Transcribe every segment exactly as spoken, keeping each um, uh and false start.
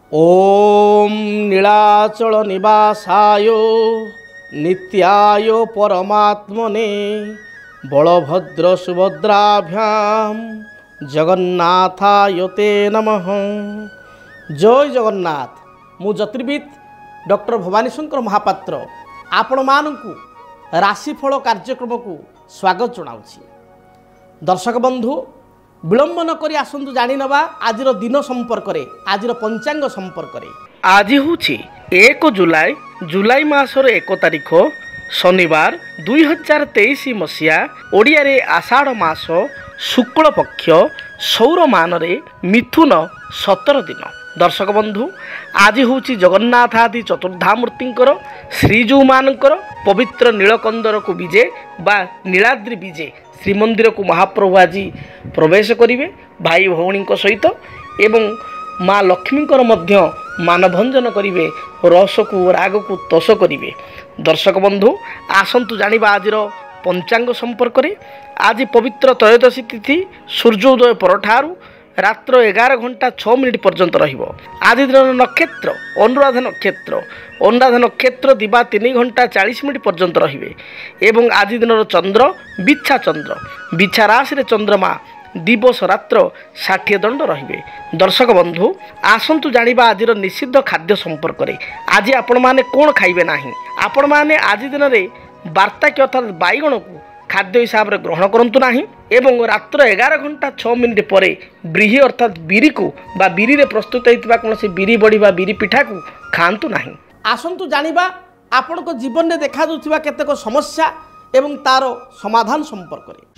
ओम नीलाचल निवासाय नित्याय परमात्मने बलभद्र सुभद्राभ्याम जगन्नाथाय ते नमः। जय जगन्नाथ। मु ज्योतिर्विद डॉक्टर भवानी शंकर महापात्र आपण मानकु राशिफल कार्यक्रम को स्वागत जनाऊँगी। दर्शक बंधु विलंब न करी आसंतु जानी नवा आजिर दिन संपर्क रे, आजिर पंचांग संपर्क रे। आज हूँ एक जुलाई जुलाई मासर एक तारीख शनिवार दुई हजार तेईस मसीहा ओडिया रे आषाढ़ मास शुक्ल पक्ष सौर मान रे मिथुन सतर दिन। दर्शक बंधु आज हूँ जगन्नाथ आदि चतुर्धामूर्तिंकर श्रीजू मानकर पवित्र नीलकंदर को विजे बा नीलाद्रि विजे श्रीमंदिर को महाप्रभु आज प्रवेश करिवे भाई भौणी सहित एवं माँ लक्ष्मींकर मध्य मानभंजन करिवे, रस को राग को तस करिवे। दर्शक बंधु आसंतु जानिबा आजिर पंचांग संपर्क रे। आज पवित्र त्रयोदशी तिथि सूर्योदय परठारु रात्र एगार घंटा छः मिनिट पर्यंत रहिबो। आज दिन नक्षत्र अनुराधा नक्षत्र अनुराधा नक्षत्र दिबा तीन घंटा चालीस मिनिट पर्यंत रहिबे एवं आज दिन चंद्र बिच्छा चंद्र बिच्छा राशि रे चंद्रमा दिवस रात्र षाठी दंड रहिबे। दर्शक बंधु आसंतु जानिबा आजिर निषिद्ध खाद्य संपर्क रे। आज आपण माने कोन खाइबे नाही। आपण माने आज दिन रे वार्ता के अर्थात बाइगण को खाद्य हिसाब से ग्रहण करंतु नाही एवं रात्र एगार घंटा छः मिनिट पर ब्रीही अर्थात बिरी को बा बिरी रे प्रस्तुत होइतिबा कोनोसी बिरी बड़ी बा बिरी पिठा को खांतु नाही। आसंतु जानिबा आपण को जीवन में देखा जाउथिबा केतेक समस्या एवं तार समाधान संपर्क रे।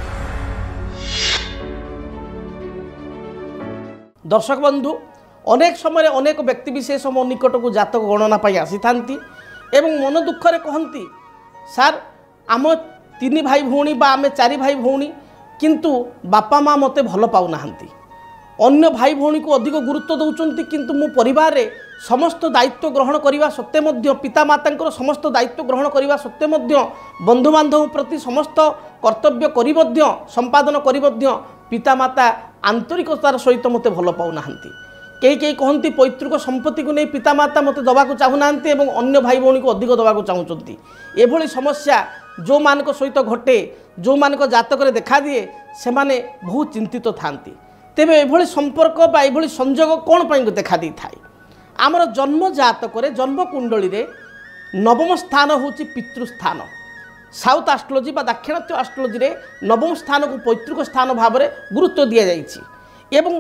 दर्शक बंधु अनेक समय अनेक व्यक्ति विशेष मो निकट को जातक गणना पाई आसी थांती एवं मन दुख रे कहंती सर आम तीन भाई भौणी बा आमे चारि भाई भौणी किंतु बापा माँ मते भल पाउ नाहंती, अन्य भाई भौणी को अधिक गुरुत्व दउचंती किंतु मो परिवार रे समस्त दायित्व ग्रहण करिवा सत्ते मध्य पिता मातांकर समस्त दायित्व ग्रहण करिवा सत्ते मध्य बंधु बांधव प्रति समस्त कर्तव्य करि मध्य संपादन करि मध्य पिता माता आंतरिकतार सहित मते भल पाउ नाहंती। कई कई कहती पैतृक संपत्ति को नहीं पिता माता मते दवा को चाहू नाहंती एवं अन्य भाई भौणी को अधिक दवा को चाहूचंती। एभली समस्या जो मानक सहित घटे जो मानक जातक रे देखा दिए से माने बहुत चिंतित थांती। तेबे एभली संपर्क बा एभली संयोग कोन पई देखा दी थाए। आमर जन्म जातक रे जन्म कुंडली रे नवम स्थान होची पितृस्थान। साउथ एस्ट्रोलॉजी बा दाक्षिणात्य एस्ट्रोलॉजी रे नवम स्थान को पैतृक स्थान भाव में गुरुत्व दिया जाइछि एवं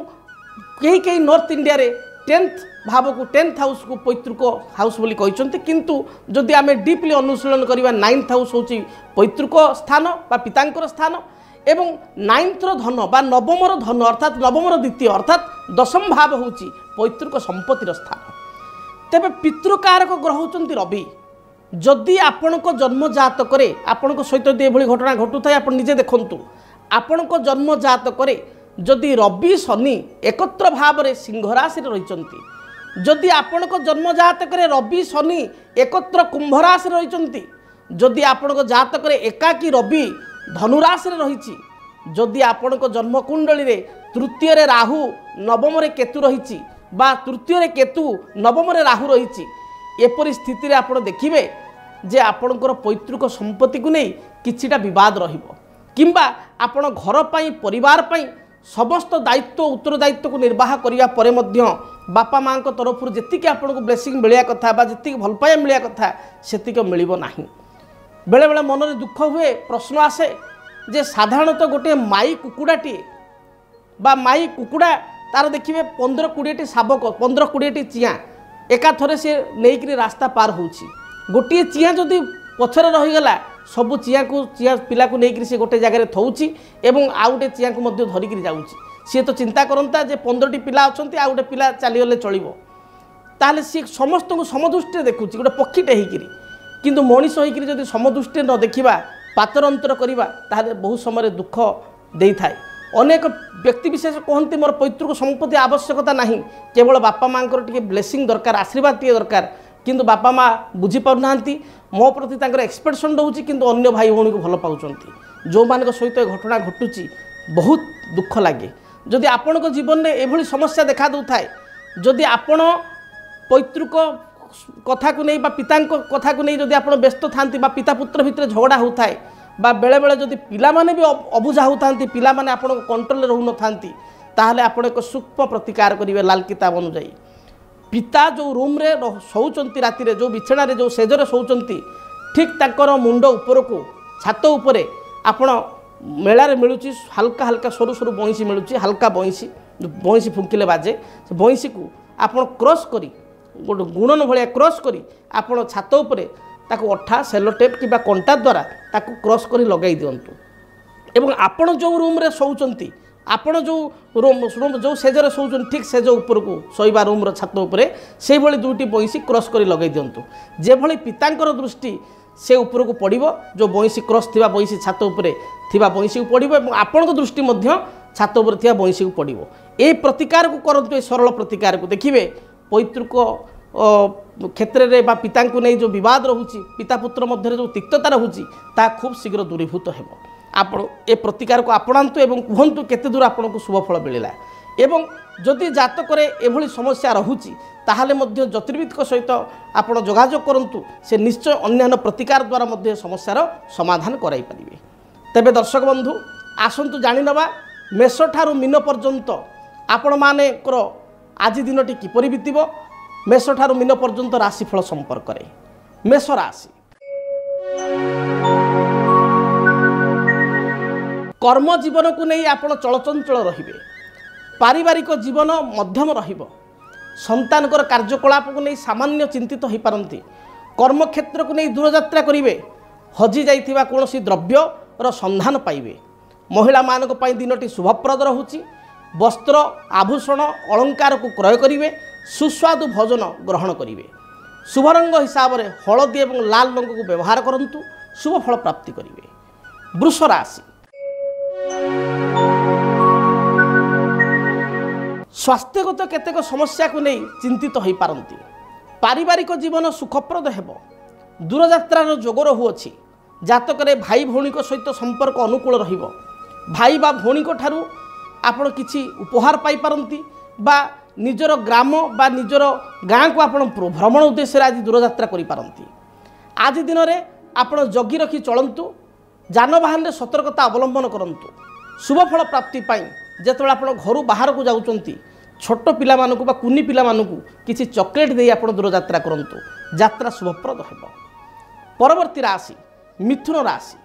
कई कई नॉर्थ इंडिया रे टेन्थ भाव को टेन्थ हाउस को पैतृक हाउस बोली कहते किंतु जदि आम डीपली अनुशीलन करवा नाइन्थ हाउस होची पैतृक स्थान बा पितांकर स्थान एवं नाइन्थर धन बा नवमर धन अर्थात नवमर द्वितीय अर्थात दशम भाव होची पैतृक संपत्तिर स्थान। तेबे पितृकारक ग्रह होचंती रवि। जदि आपणक जन्म जातक रे आपणक सहित यदि एभली घटना घटू थाए आपण निजे देखंतु आपणक जन्म जातक रे जदि रवि शनि एकत्र भाव में सिंह राशि रही, जदि आपणक जन्म जातक रवि शनि एकत्र कुंभ राशि रही, जदि आपणक जातक एकाकी रवि धनुराशि रही, जदि आपणक जन्म कुंडली रे तृतीय रे राहु नवम रे केतु रही बा तृतीय रे केतु नवम रे राहु रही, एपरि स्थिति रे आपण देखिबे जे आपणकर पैतृक संपत्ति को नहीं किछिटा विवाद रहिबो किंबा आपण घर पाई परिवार पाई समस्त दायित्व उत्तरदायित्व को निर्वाह करिया परे मध्य बापा माँ को तरफ जी आपको ब्लेसिंग मिलिया कथा बा जी भल पाइबा मिलिया कथा सेतिक मिलिबो नाही। बेले बेले मन में दुख हुए प्रश्न आसे जे साधारणतः गोटे माई कुकुड़ाटी बा माई कुकुड़ा तार देखिए पंद्रह कोड़े शाबक पंद्रह कोड़े चिया एका थरे से नहीं रास्ता पार होची। गोटे चिया जदि पछरे रहीगला सबू चिया को चिया पिला को लेकर से गोटे जगह थौची एवं आउ गोटे चिया को मध्य धरिकी जाऊँगी। सी तो चिंता करता जे पंद्रह पिला अच्छा आउ गोटे पिला चलीगले चलो ताहले सी समस्त को समदृष्टि देखुची गोटे पक्षीटे होकर किंतु मनीष होकर जब समदृष्टि न देखा पातर अंतर करवा ताहले बहुत समय दुख दे थाए। अनेक व्यक्ति विशेष कहते मोर पैतृक संपत्ति आवश्यकता नहीं केवल बापा माँ टे ब्लेसिंग दरकार आशीर्वाद टे दरकार किंतु बापा माँ बुझीपार मो प्रति एक्सपेक्टेशन रोचे किंतु अन्य भाई भौणी को भल पाँच जो मान सहित घटना घटुची बहुत दुख लगे। जदि आपण जीवन में एभली समस्या देखा दे थाए जदि आपण पैतृक कथा को नहीं पिता कथा को नहीं जदि आपण व्यस्त थांती बा पिता पुत्र भितर झगड़ा होता है बा बेले बेले जदि पिला माने भी अबुझा होता पिला माने आपण कंट्रोल रहू न थांती ताहले आपण एक सूक्ष्म प्रतिकार करिवे लाल किताब अनुसार पिता जो रूम रे शोचंती राति रे जो बिछना रे जो सेजरे शोचंती ठीक ताकर मुंड ऊपर को छात उपरे आपण मेला रे मिलुची हल्का हल्का सरू सरू बंसी मिलुची हल्का बंसी बंसी फुंकिले बाजे से बंसी को आपण क्रॉस करी गोटे गुणन भाया क्रॉस करी आपण छात उपरे ताको अठा सेलो टेप किबा कंटा द्वारा ताको क्रॉस करी लगाई दियंतु एवं आपण जो रूम रे शोचंती आपण जो रूम रूम जो सेजरे शोचन ठीक सेज ऊपर को शोइबा रूम छात उपरे से भली दुईटी बंसी क्रॉस करी लगाई दियंतु जे भली पितांकर दृष्टि से ऊपर को पड़िबो जो बंसी क्रॉस थिबा बंसी छात उपरे थिबा बंसी को पड़िबो एवं आपण दृष्टि मध्य छात उपर थिबा बंसी को पड़िबो ए प्रतिकार को करंतु ए सरल प्रतिकार को देखिबे पैतृक क्षेत्र में बा पिता को नहीं जो विवाद रोचे पिता पुत्र मध्य जो तिक्तता रोचे ता खूब शीघ्र दूरीभूत हो आप ए प्रतिकार को आपणातु एवं कहतु केते दूर आपन को शुभ फल मिलला एवं जदि जातक एभली समस्या रोचे ताहले मध्य ज्योतिर्विद सहित आपण जोगाजोग करंतु से निश्चय अन्यान्य प्रतिकार द्वारा मध्य समस्यार समाधान कराई पारिबे। तेबे दर्शक बंधु आसंतु जानि नबा मेष ठारू मीन पर्यंत आपण मानेकर आज दिनटी किपरि बीतिबो मेष ठारू मीन पर्यंत राशिफल संपर्क में मेष राशि कर्म जीवन को नहीं आपण चलचंचल रहिबे पारिवारिक जीवन मध्यम रहिबो संतानकर कार्यकलाप को नहीं सामान्य चिंतित हो पारंती कर्म क्षेत्र को नहीं दूरयात्रा करिवे हजि जाइथिबा कोनोसी द्रव्यर संधान पाइबे महिला मानक पई दिनटी शुभप्रद रहुची वस्त्र आभूषण अलंकार को क्रय करिवे सुस्वादु भोजन ग्रहण करिवे शुभ रंग हिसाब से हलदी और लाल रंग को व्यवहार करंतु शुभ फल प्राप्ति करिवे। वृष राशि स्वास्थ्यगत केतेक समस्या को नहीं चिंतित हो पारंती पारिवारिक जीवन सुखप्रद हेबो दूरयात्रार जोग रहुअछि जातकरे भाई भौणी सहित संपर्क अनुकूल रहिबो भाई बा भौणी ठारू आपण किछि उपहार पाई पारंती बा निजर ग्राम बा निजर गाँ को आपण भ्रमण उद्देश्य आज दूरयात्रा करि पारंती आज दिन में आपण जगी रखी चलंतु जानवाहन सतर्कता अवलंबन करंतु शुभ फल प्राप्ति पाई जेतेबेले आपण घर बाहर को जाउचंती छोट पिला मानकु बा कुनी पिला मानकु किछि चॉकलेट देई आपण दूरयात्रा करंतु यात्रा शुभप्रद हेबो। परवर्ती राशि मिथुन राशि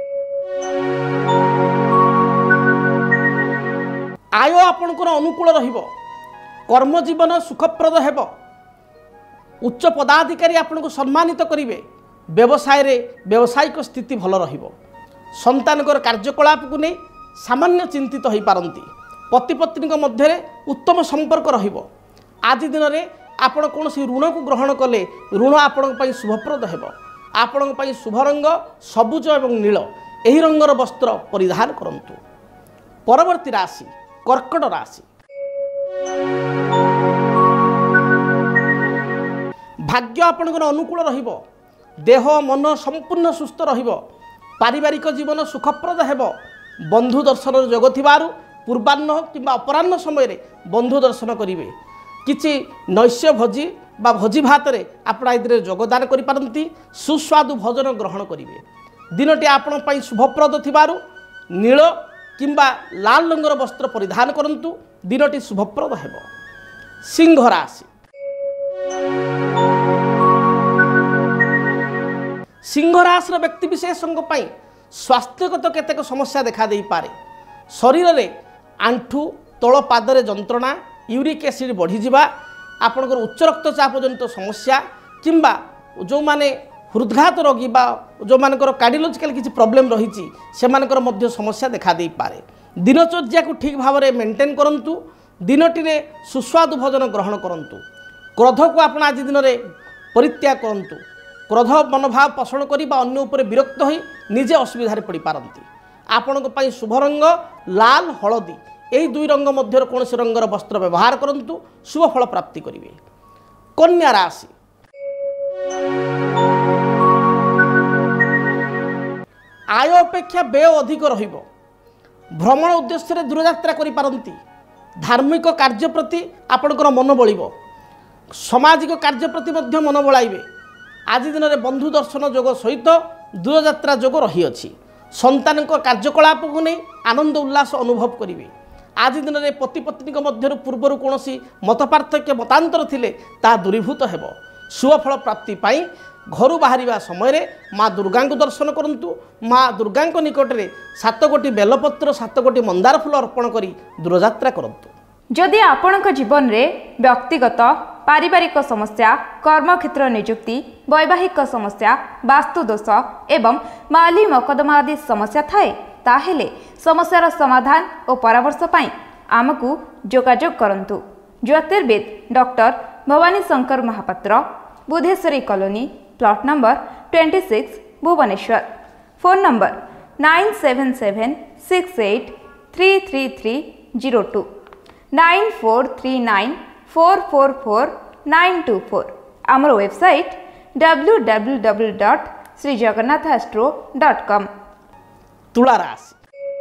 आय आपणकर अनुकूल रहिबो कर्म जीवन सुखप्रद हेबो उच्च पदाधिकारी आपन को सम्मानित करिवे व्यवसाय रे व्यावसायिक स्थिति भल रहिबो संतानकर कार्यकलाप को नहीं सामान्य चिंतित हो पारंती पति पत्नी मध्य उत्तम संपर्क रहिबो आज दिन में आपण कौन ऋण को ग्रहण कले ऋण आपण पई शुभप्रद हेबो आपण पई शुभ रंग सबुज एवं नील एही रंगर वस्त्र परिधान करंतु। परवर्ती राशि कर्कट राशि भाग्य आपणकर अनुकूल रहिबो देह मन संपूर्ण सुस्थ रहिबो पारिवारिक जीवन सुखप्रद हेबो बंधु दर्शन जोग थिबारु पूर्वाह्न किंबा अपराह्न समय रे बंधु दर्शन करिवे किछि नैश्य भोजी बा भोजी भात रे आपण आइदरे योगदान करि पारंती सुस्वादु भोजन ग्रहण करिवे दिनटी आपण पई शुभप्रद थिबारु नील किंबा लाल रंगर वस्त्र परिधान करंतु दिनटी शुभप्रद हेबो। सिंह राशि सिंह राशि व्यक्ति विशेषों स्वास्थ्यगत केतेक समस्या देखा दे पारे शरीर में आंठू तल पादरे जंत्रणा यूरिक एसिड बढ़ी जावा आपणकर उच्च रक्तचाप जनित समस्या किंबा जो माने हृदघात रोगी बा जो मानकर कार्डियोलॉजिकल किसी प्रॉब्लम रही से मध्य समस्या देखा दे पारे दिनचर्या को ठीक भाव में मेंटेन करंतु दिनटी रे सुस्वादु भोजन ग्रहण करंतु क्रोध को आपण आज दिन में परित्याग करंतु क्रोध मनोभाव पोषण करी बा अन्य उपर विरक्त होई निजे असुविधा पड़ पारंती आपण पई शुभ रंग लाल हलदी यही दुई रंग मध्य कौन रंगर वस्त्र व्यवहार करंतु शुभ फल प्राप्ति करिवे। कन्या राशि आय अपेक्षा व्यय अधिक रहिबो भ्रमण उद्देश्य दूरयात्रा करि पारंती धार्मिक कार्य प्रति आपणकर मन बलिब सामाजिक कार्य प्रति मध्य मन बलाइबे आज दिन में बंधु दर्शन जोग सहित दूरयात्रा जोग रही अछि संतान कार्यकलाप को नहीं आनंद उल्लास अनुभव करेंगे आज दिन में पति पत्नी मध्य पूर्वर कौन मत पार्थक्य मतांतर थिले ता दूरीभूत हेब शुभफल प्राप्ति पाई घर बाहर समय माँ दुर्गा को दर्शन करंतु माँ दुर्गा निकट में सात गोटी बेलपत्र सात गोटी मंदार फूल अर्पण करी दूरयात्रा करंतु। जदि आपणक जीवन में व्यक्तिगत पारिवारिक समस्या कर्मक्षेत्र नियुक्ति वैवाहिक समस्या वास्तुदोष एवं माली मकदमा आदि समस्या थाए ताहेले समस्यार समाधान और परामर्श पाई आमको जोगाजोग करंतु। ज्योतिर्विद doctor Bhavani Shankar Mahapatra Budheswari colony plot number छब्बीस Bhubaneswar. Phone number nine seven seven six eight three three three zero two nine four three nine four four four nine two four. आमर website W W W dot Shri Jagannath astro dot com. तुला राशि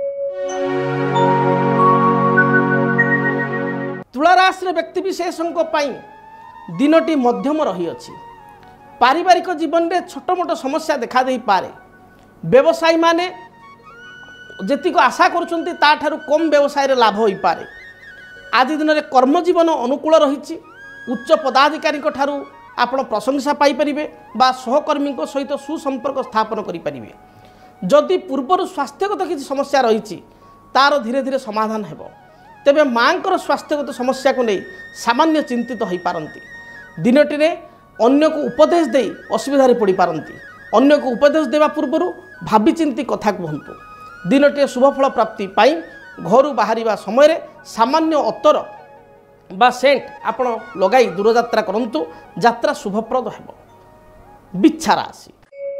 तुला राशि व्यक्ति विशेषों दिनटी मध्यम रही अछि पारिवारिक जीवन में छोट मोट समस्या देखा दे पारे व्यवसायी माने जेतिक आशा करुछंती ता ठारू कम व्यवसाय रे लाभ होई पारे आज दिन में कर्मजीवन अनुकूल रही उच्च पदाधिकारी ठारू आपण प्रशंसा पाई परिबे बा सहकर्मी सहित सुसंपर्क स्थापन करि परिबे जदि पूर्वर स्वास्थ्यगत किसी समस्या रही तार धीरे धीरे समाधान हेब तेबे मांकर स्वास्थ्यगत समस्या को नहीं सामान्य चिंतित हो पारती दिनटी में अन्य को उपदेश दे असुविधा पड़ पारती अन्य को उपदेश देवा पूर्व भावी चिंती कथा कहतु दिनटी शुभफल प्राप्ति पाई घर बाहर समय सामान्य अतर बा सेंट आपण लगाई दूरयात्रा करंतु यात्रा शुभप्रद हेब। बिच्छा राशि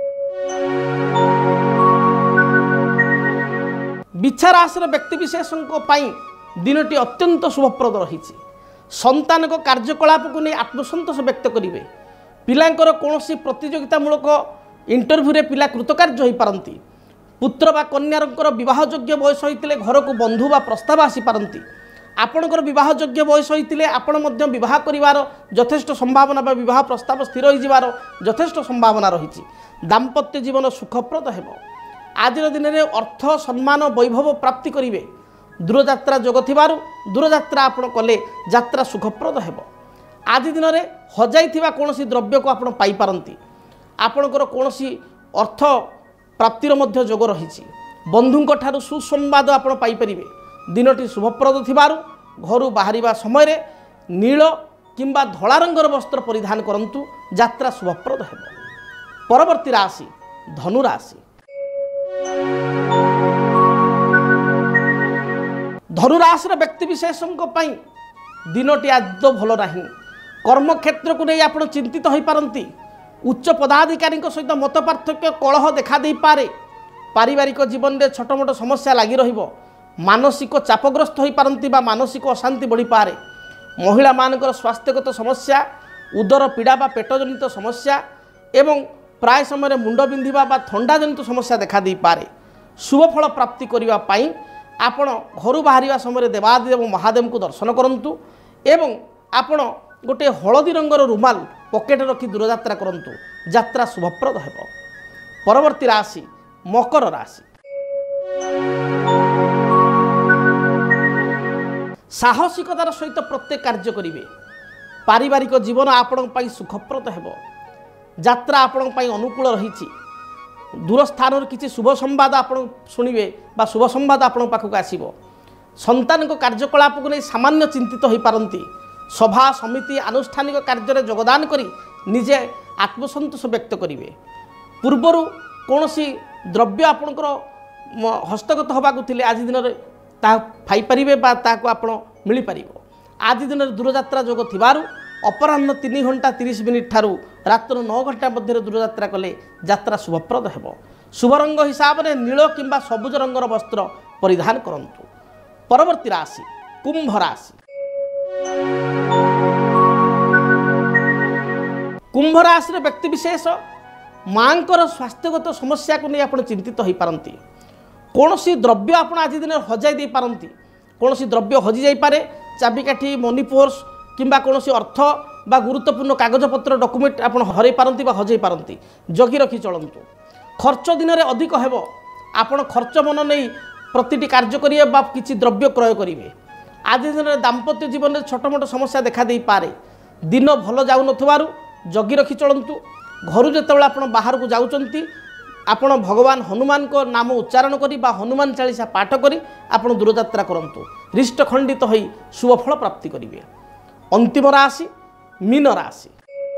बिच्छा राशि व्यक्ति विशेषों दिनटी अत्यंत शुभप्रद रही संतान को कार्यकलाप को नहीं आत्मसंतोष व्यक्त करेंगे पिलांकर कौन प्रतियोगितामूलक इंटरव्यू रे पिला कृतकार्य हो पारती पुत्र बा कन्यार विवाह योग्य बयस होते घर को बंधु बा प्रस्ताव आसी पारती आपणकर विवाह योग्य बयस होते आपण मध्य विवाह करिवार यथेष्ट संभावना बा विवाह प्रस्ताव स्थिर होइजिवार यथेष्ट संभावना रही दाम्पत्य जीवन सुखप्रद हेब आज दिन में अर्थ सम्मान वैभव प्राप्ति करेंगे दूरयात्रा जोग थिबारु दूरयात्रा आपण कले यात्रा सुखप्रद हेब आज दिन में हजाई कौन द्रव्य को आपण पाई पारंती आपणकर कौन अर्थ प्राप्तिर मध्य जोग रही बंधुंक ठारू सुसंवाद आपण पाई परिबे दिनटी शुभप्रद थिबारु घर बाहरिबा समय नील किंबा धला रंगर वस्त्र परिधान करंतु यात्रा शुभप्रद हेब। परवर्ती राशि धनु राशि धनुराशि व्यक्ति विशेषों दिनटी आद भल ना कर्मक्षेत्र को नहीं आप चिंतित हो पारती उच्च पदाधिकारी सहित मत पार्थक्य कलह देखा दे पारे पारिवारिक जीवन में छोट मोट समस्या लगी रहिबो मानसिक चापग्रस्त हो पारती बा मानसिक अशांति बढ़ी पारे महिला मानकर स्वास्थ्यगत समस्या उदर पीड़ा बा पेट जनित समस्या एवं प्राय समय मुंड बिंधिबा बा थंडा जनित समस्या देखा दे पारे शुभफल प्राप्ति करिवा पाई आपण घर बाहर समय देवादेव महादेव को दर्शन करंतु एवं आपण गोटे हलदी रंगर रुमाल पकेट रखी दूरयात्रा करंतु यात्रा शुभप्रद हेब। परवर्ती राशि मकर राशि साहसिकतार सहित प्रत्येक कार्य करेंगे पारिवारिक जीवन आपण पाई सुखप्रद हेब यात्रा आपण पाई अनुकूल रही दूर स्थान किसी शुभ संवाद आप शुणे बा शुभ संवाद आपण पाखक आसब संतान को कार्यकलाप को नहीं सामान्य चिंतित हो पारती सभा समिति आनुष्ठानिक कार्य योगदान करी निजे आत्मसंतोष व्यक्त करेंगे पूर्वर कौन द्रव्य आपणकर हस्तगत होगाकू आज दिन में पाइपर आप मिल पार आज दिन में दूरयात्रा जोग थिबारु अपराह्न तीन घंटा तीस मिनिट ठारू रात्र नौ घंटा मध्य दूरयात्रा कले यात्रा शुभप्रद हेब। शुभ रंग हिसाब से नील किंबा सबुज रंगर वस्त्र परिधान करंतु। परवर्ती राशि कुंभ राशि कुंभ राशि व्यक्ति विशेष मांकर स्वास्थ्यगत समस्या को नहीं आप चिंतित हो पारती कौन सी द्रव्य आप आज दिन हजाई दे पारती कौन सी द्रव्य हजि जाई पारे चाबिकाठी मनी पर्स किंबा कौन अर्थ बा गुरुत्वपूर्ण कागजपत्र डॉक्यूमेंट आप हरई पारती हजई पारती जगी रखी चलतु। खर्च दिन में अधिक हेब आपण खर्च मन नहीं प्रति कार्य करेंगे बा किसी द्रव्य क्रय करेंगे। आज दिन में दाम्पत्य जीवन में छोट मोट समस्या देखा दे पारे। दिन भल जाऊ नथुवारु जगी रखी चलतु। घर जो आप बाहर को जाउचंती आपण भगवान हनुमान को नाम उच्चारण करी बा हनुमान चालीसा पाठ करी आपण दूरयात्रा करंतु। रिष्ट खंडित होई शुभफल प्राप्ति करिवे। अंतिम राशि मीन राशि।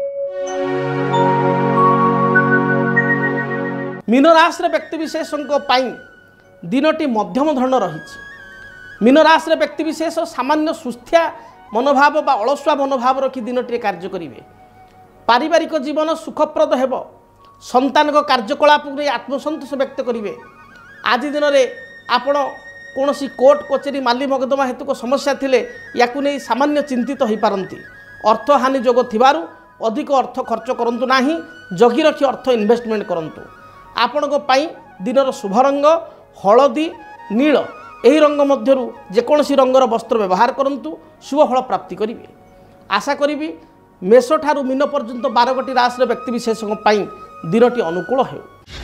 मीन राशि व्यक्ति विशेषों दिनटी मध्यम धरण रही। मीन राशि व्यक्ति विशेष सामान्य सुस्थिया मनोभाव बा अलसुआ मनोभाव रखी दिनटी कार्य करेंगे। पारिवारिक जीवन सुखप्रद हेब। संतान कार्यकलाप आत्मसंतोष व्यक्त करेंगे। आज दिन में आपण कौन कोर्ट कचेरी माली मकदमा हेतु को समस्या थिले याकु नहीं सामान्य चिंतित हो पारती। अर्थ हानि जोग थिबारु अधिक अर्थ खर्च करंतु नाही। जगी रखी अर्थ इन्वेस्टमेंट करंतु। आपण को पाई दिनर शुभ रंग हलदी नील एही रंग मध्यरु जेकोसी रंगर वस्त्र व्यवहार करंतु शुभ फल प्राप्ति करिवे। आशा करी मेष ठारू मीन पर्यंत बार गोटी राशि व्यक्ति विशेषों दिनटी अनुकूल हो।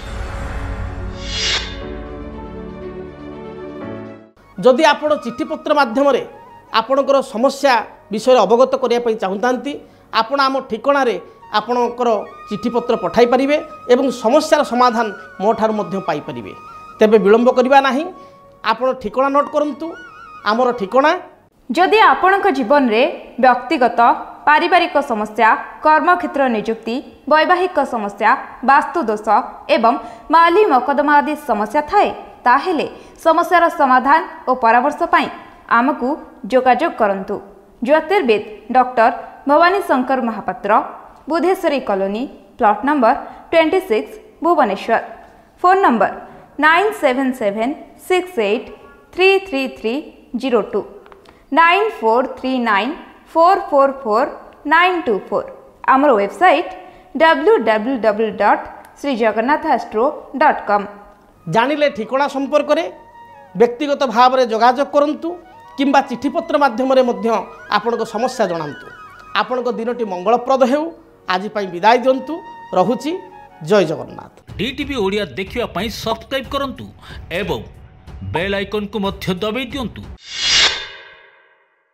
जदि आपण चिठी पत्र माध्यम आपणकर समस्या विषय अवगत करने चाहूँगी आपण आम ठिकाना आपणकर चिठी पत्र पठाई पारिबे एवं समस्यार समाधान मो ठारू मध्य पाई परिबे। तेबे विलंब करबा नाही। आपण ठिकाना नोट करंतु। आमर ठिकाना जदि आपणक जीवन रे व्यक्तिगत पारिवारिक समस्या कर्मक्षेत्र नियुक्ति वैवाहिक समस्या वास्तुदोष एवं माली मकदमा आदि समस्या थाए ताहेले समस्यार समाधान और परामर्श पाई आमकु जोगाजोग करंतु। ज्योतिर्विद doctor Bhavani Shankar Mahapatra Budheswari colony plot number छब्बीस Bhubaneswar. Phone number nine seven seven six eight three three three zero two nine four three nine four four four nine two four. आमर website W W W dot Shri Jagannath astro dot com. जानिले ठिकाना संपर्क में व्यक्तिगत भाव में जोगाजोग करंतु किंबा चिठी पत्र माध्यम आपण समस्या जनातु। आपण दिनटी मंगलप्रद हेउ। आज पाई विदाय दिंतु। रहुची जय जगन्नाथ। डीटीवी ओडिया देखिवा पाई सब्सक्राइब करंतु एवं बेल आइकन को मध्य दबाई दियंतु।